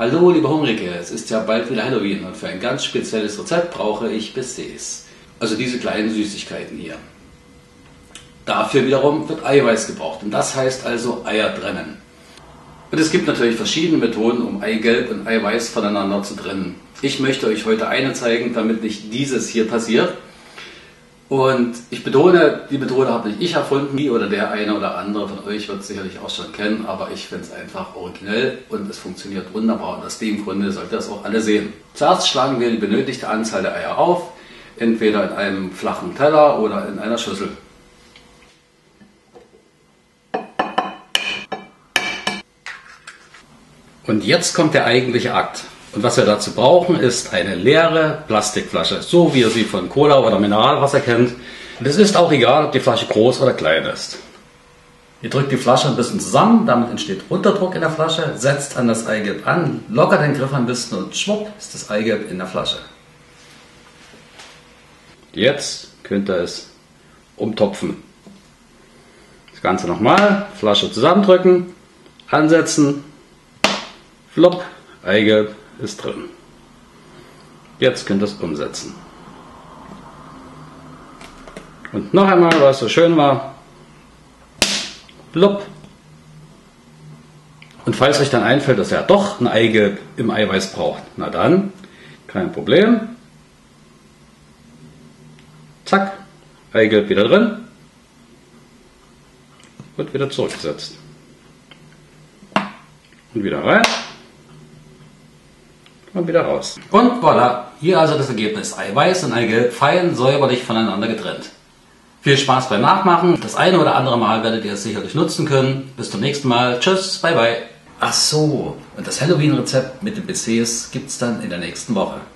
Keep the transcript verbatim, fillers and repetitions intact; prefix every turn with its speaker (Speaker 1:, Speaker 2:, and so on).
Speaker 1: Hallo liebe Hungrige, es ist ja bald wieder Halloween und für ein ganz spezielles Rezept brauche ich Baises. Also diese kleinen Süßigkeiten hier. Dafür wiederum wird Eiweiß gebraucht und das heißt also Eier trennen. Und es gibt natürlich verschiedene Methoden, um Eigelb und Eiweiß voneinander zu trennen. Ich möchte euch heute eine zeigen, damit nicht dieses hier passiert. Und ich betone, die Methode habe nicht ich erfunden, die oder der eine oder andere von euch wird es sicherlich auch schon kennen, aber ich finde es einfach originell und es funktioniert wunderbar und aus dem Grunde sollt ihr das auch alle sehen. Zuerst schlagen wir die benötigte Anzahl der Eier auf, entweder in einem flachen Teller oder in einer Schüssel. Und jetzt kommt der eigentliche Akt. Und was wir dazu brauchen, ist eine leere Plastikflasche, so wie ihr sie von Cola oder Mineralwasser kennt. Und es ist auch egal, ob die Flasche groß oder klein ist. Ihr drückt die Flasche ein bisschen zusammen, damit entsteht Unterdruck in der Flasche, setzt an das Eigelb an, lockert den Griff ein bisschen und schwupp ist das Eigelb in der Flasche. Jetzt könnt ihr es umtopfen. Das Ganze nochmal, Flasche zusammendrücken, ansetzen, flop, Eigelb ist drin. Jetzt könnt ihr es umsetzen. Und noch einmal, was so schön war. Blub. Und falls euch dann einfällt, dass ihr doch ein Eigelb im Eiweiß braucht, na dann, kein Problem. Zack, Eigelb wieder drin. Wird wieder zurückgesetzt. Und wieder rein. Und wieder raus. Und voilà, hier also das Ergebnis. Eiweiß und Eigelb fein säuberlich voneinander getrennt. Viel Spaß beim Nachmachen. Das eine oder andere Mal werdet ihr es sicherlich nutzen können. Bis zum nächsten Mal. Tschüss, bye bye. Ach so, und das Halloween-Rezept mit den Baises gibt es dann in der nächsten Woche.